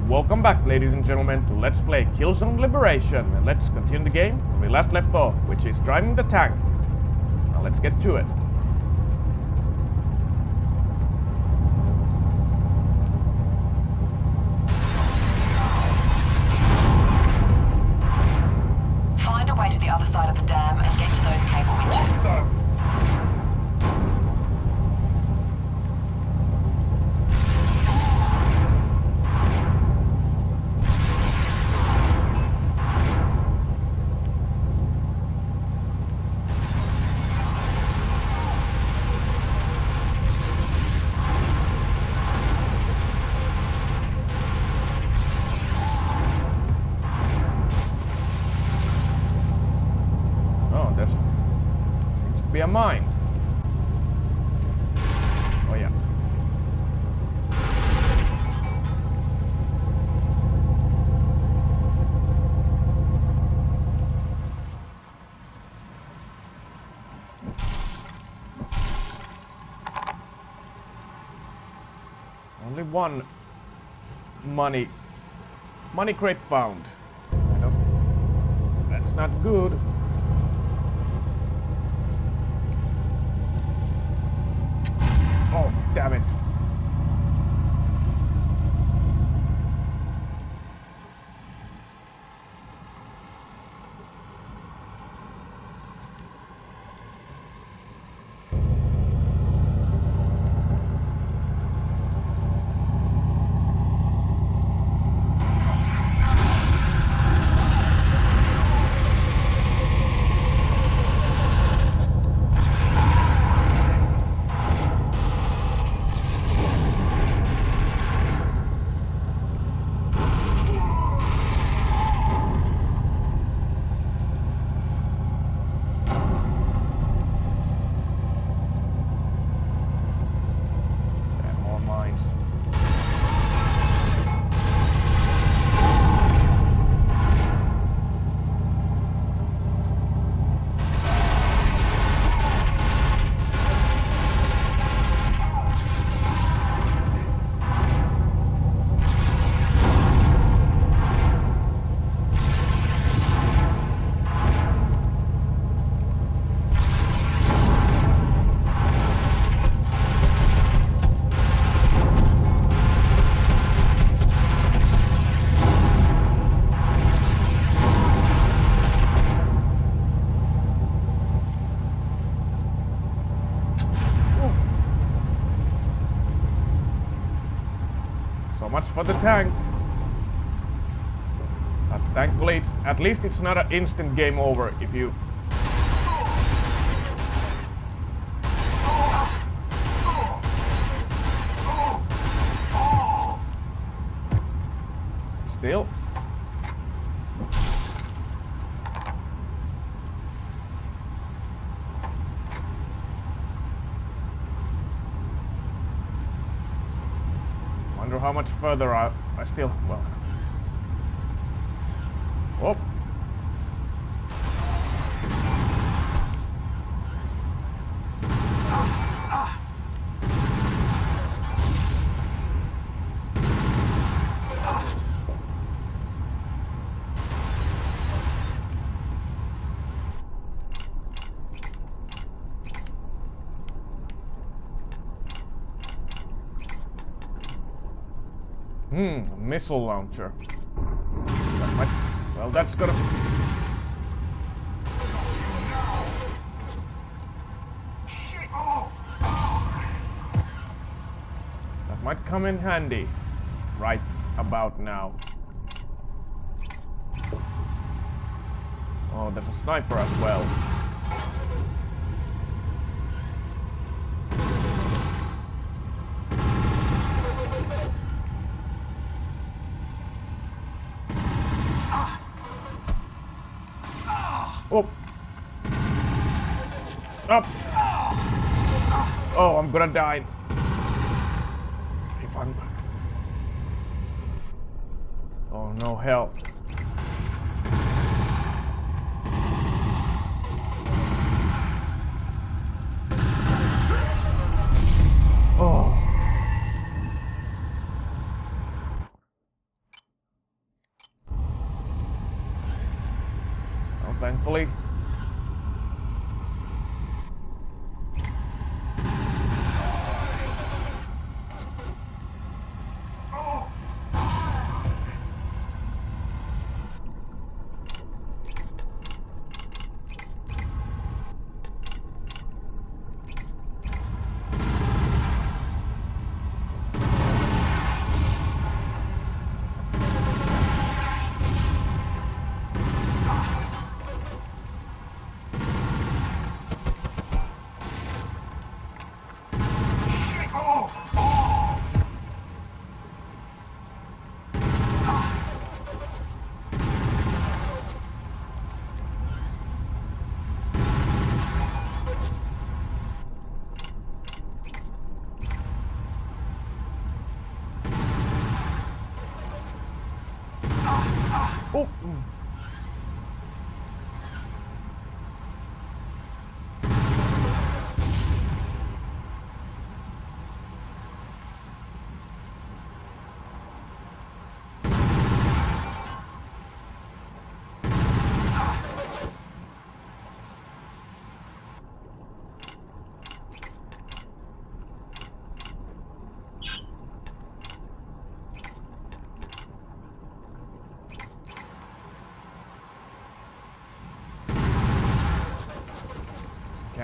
Welcome back, ladies and gentlemen, to Let's Play Killzone Liberation. And let's continue the game where we last left off, which is driving the tank. Now let's get to it. Find a way to the other side of the dam and get to those cable winches. Be a mine. Oh yeah. Only one money crate found. That's not good. Oh, damn it. So much for the tank. But thankfully, at least it's not an instant game over if you... Still. Wonder how much further I still... well... Oh! A missile launcher. That might, well, that's gonna... That might come in handy right about now. Oh, there's a sniper as well. Oh! Up! Oh, I'm gonna die. If I'm... Oh, no help. Oh.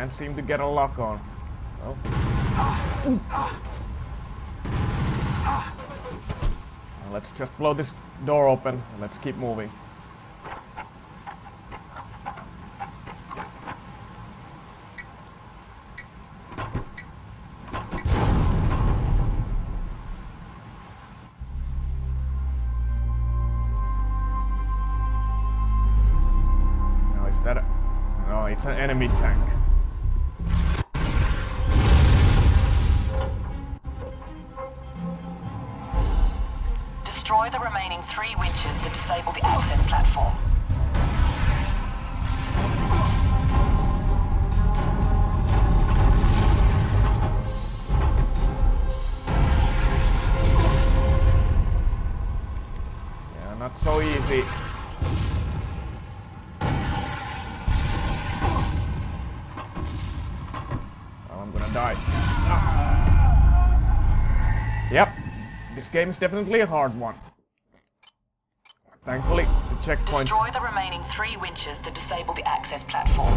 Can't seem to get a lock on. Oh. Let's just blow this door open and let's keep moving. Now is that a... No, it's an enemy tank. Destroy the remaining 3 winches to disable the access platform. Yeah, not so easy. Oh, I'm gonna die. Yep. This game is definitely a hard one. Thankfully, the checkpoint... Destroy the remaining 3 winches to disable the access platform.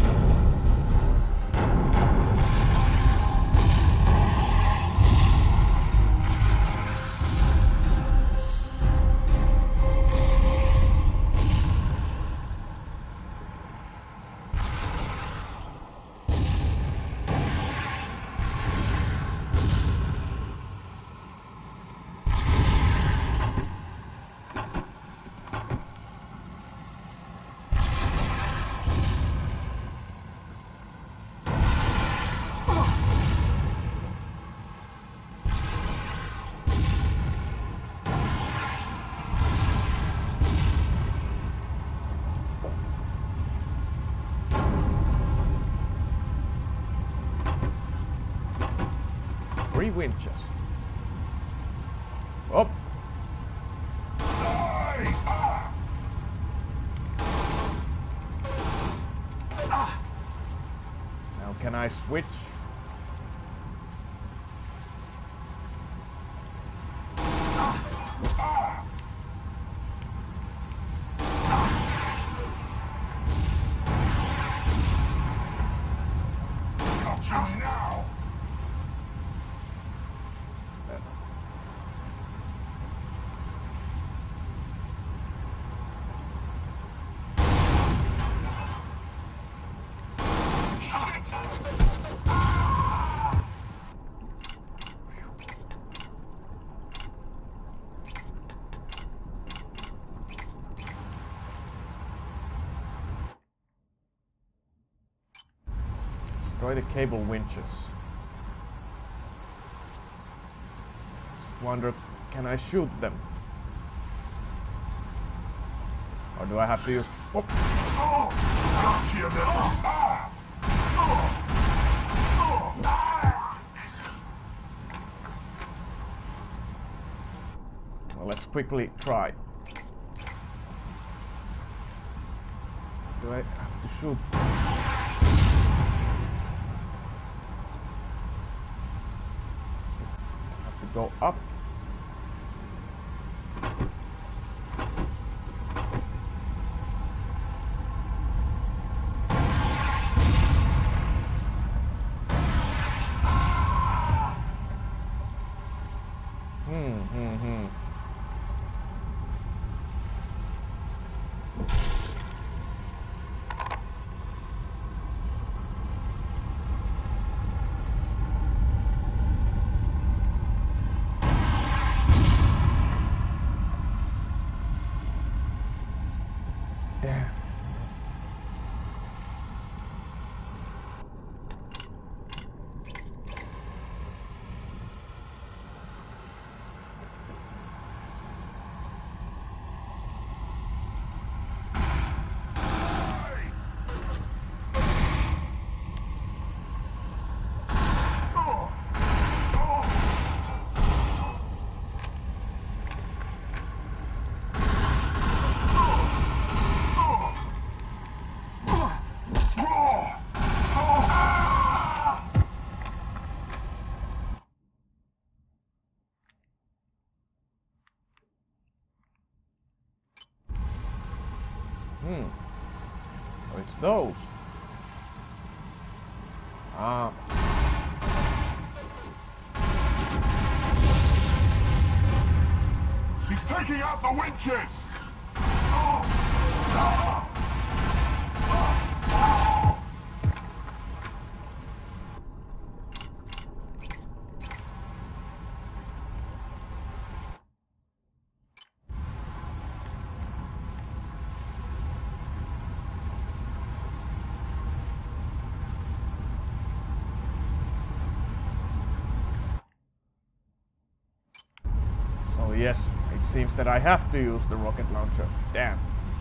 Three winches. Oh! Now can I switch? Destroy the cable winches. Wonder, can I shoot them? Or do I have to use... Oh. Well, let's quickly try. Do I have to shoot? Go up. So it's those. Ah. He's taking out the winches! Oh yes, it seems that I have to use the rocket launcher. Damn.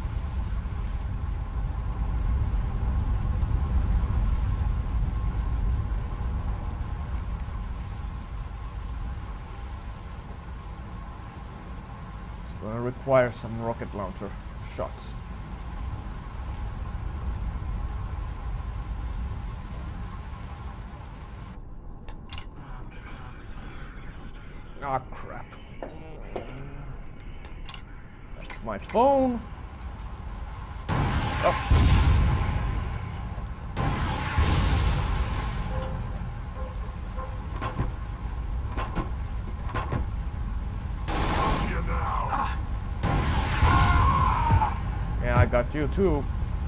It's gonna require some rocket launcher shots. Ah, crap. That's my phone. Oh. Yeah, I got you too.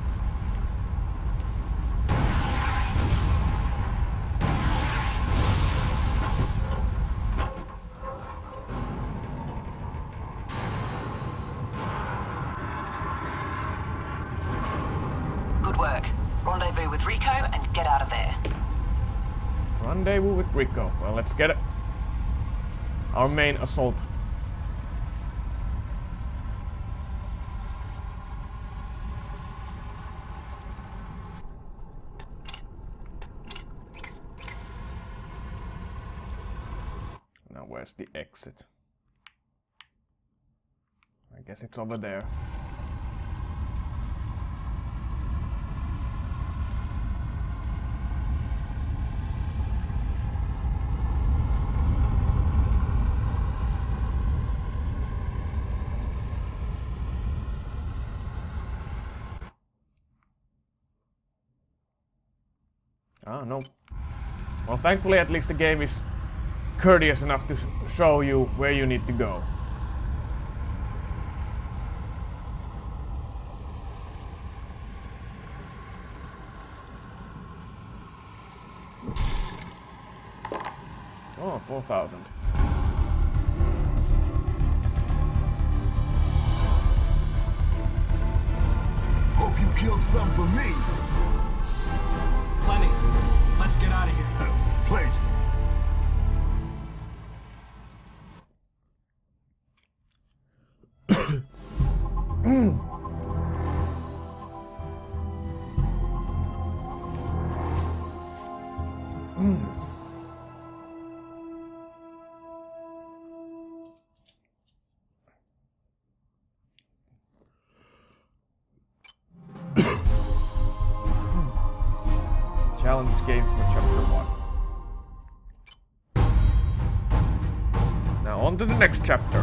Rendezvous with Rico and get out of there. Rendezvous with Rico. Well, let's get it. Our main assault. Now where's the exit? I guess it's over there. Ah, no. Well, thankfully at least the game is courteous enough to show you where you need to go. Oh, 4,000. Hope you killed some for me. Plenty. Let's get out of here. Please. Challenge games for chapter 1. Now on to the next chapter.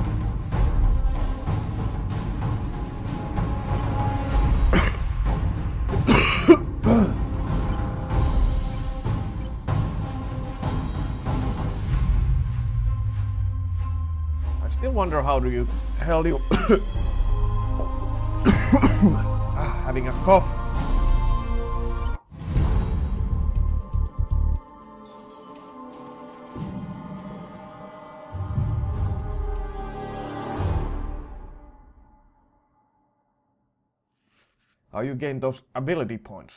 I still wonder how do you having a cough. How you gain those ability points?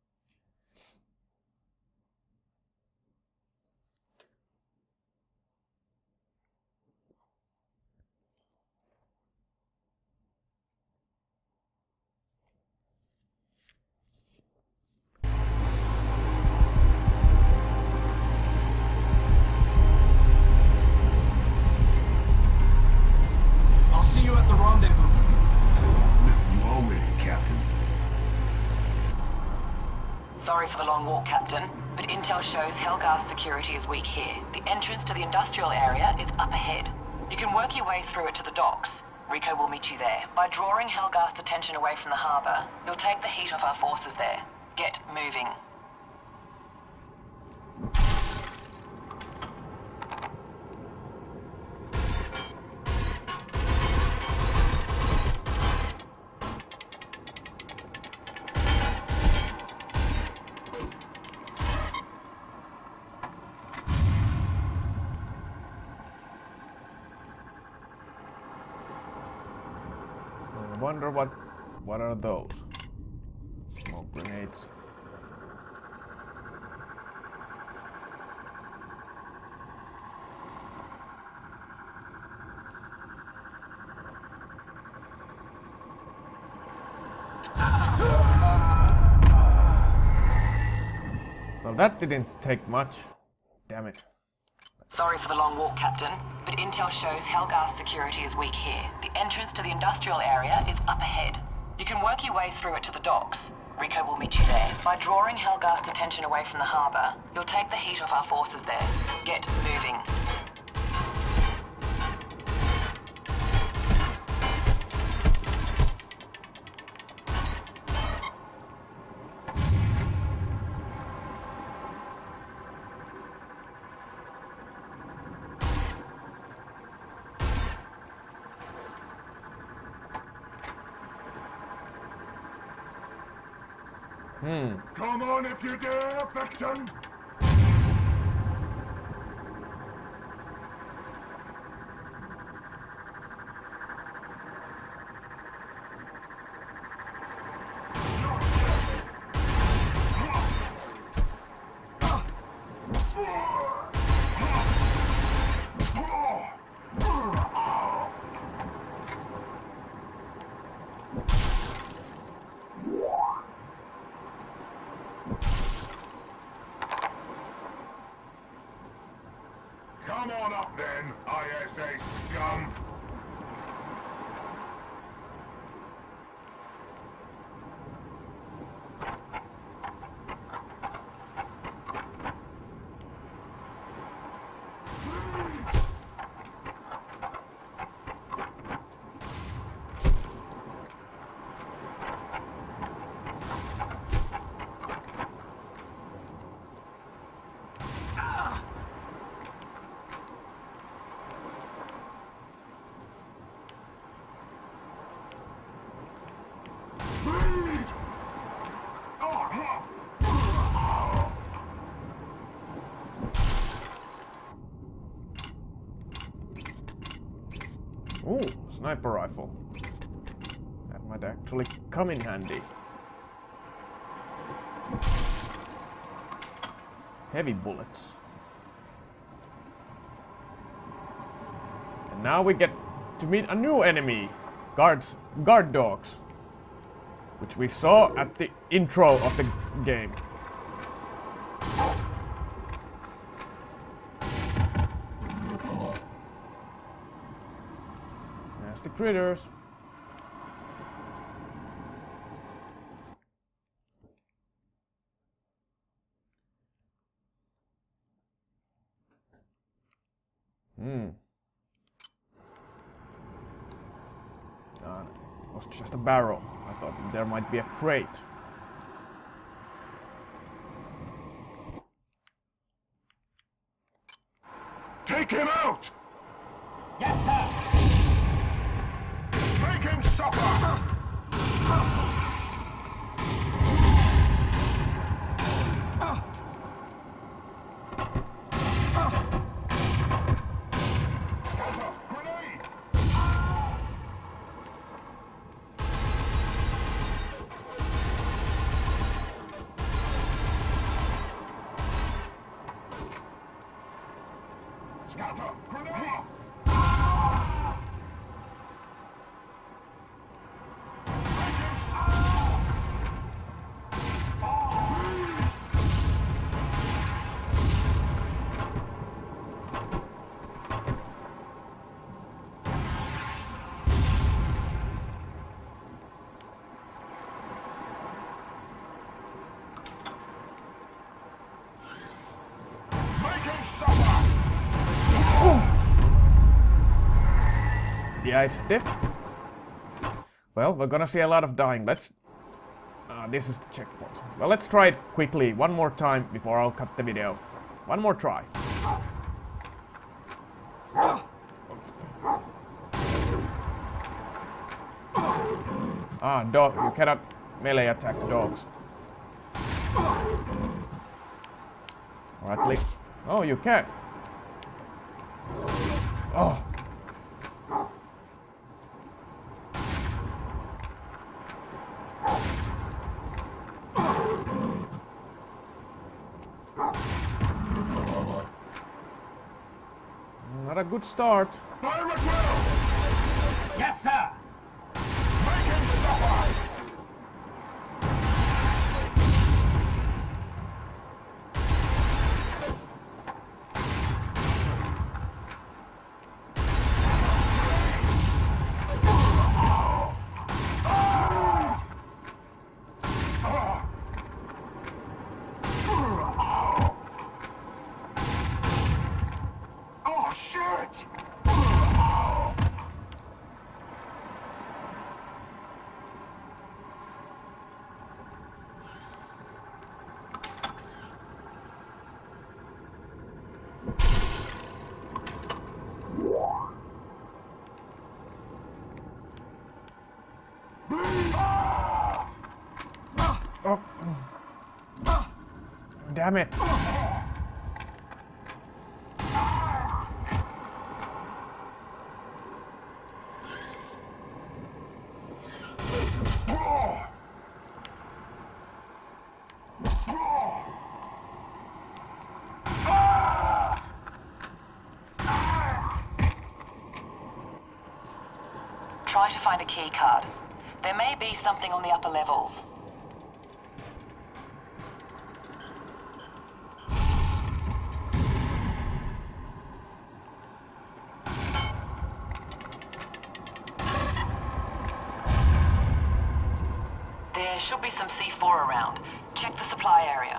I'll see you at the rendezvous. Listen, you already, Captain. Sorry for the long walk, Captain, but intel shows Helgar's security is weak here. The entrance to the industrial area is up ahead. You can work your way through it to the docks. Rico will meet you there. By drawing Helgar's attention away from the harbor, you'll take the heat off our forces there. Get moving. wonder what are those? Smoke grenades. Well, that didn't take much. Damn it. Sorry for the long walk, Captain, but intel shows Helgar's security is weak here. The entrance to the industrial area is up ahead. You can work your way through it to the docks. Rico will meet you there. By drawing Helgar's attention away from the harbour, you'll take the heat off our forces there. Get moving. Come on if you dare, Beckton! Come on up then, ISA scum! Ooh, sniper rifle. That might actually come in handy. Heavy bullets. And now we get to meet a new enemy. Guard dogs. Which we saw at the intro of the game. Nasty critters. It was just a barrel. I thought there might be a crate. Take him out! Yes, sir! Make him suffer! The ice stiff. Well, we're gonna see a lot of dying. Let's... this is the checkpoint. Well, let's try it quickly one more time before I'll cut the video. One more try. Dog. You cannot melee attack dogs. Or at least... Oh, you can. Oh. not a good start. Fire at will! Yes, sir! Make him suffer! Oh, shit! Oh. Damn it. Try to find a key card. There may be something on the upper levels. There should be some C4 around. Check the supply area.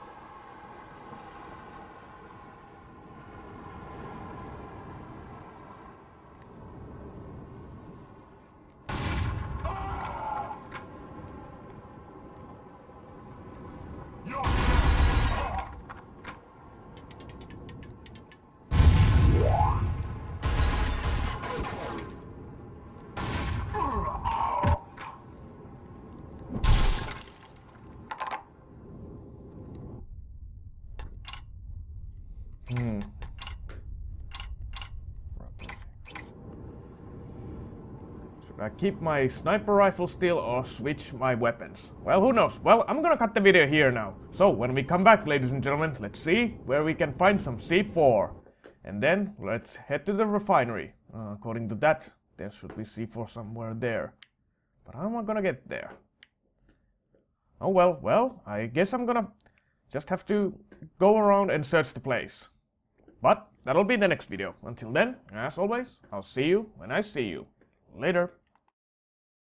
Should I keep my sniper rifle still or switch my weapons? Well, who knows? Well, I'm gonna cut the video here now. So, when we come back, ladies and gentlemen, let's see where we can find some C4. And then, let's head to the refinery. According to that, there should be C4 somewhere there. But how am I gonna get there? Oh well, I guess I'm gonna just have to go around and search the place. But that'll be the next video. Until then, as always, I'll see you when I see you. Later.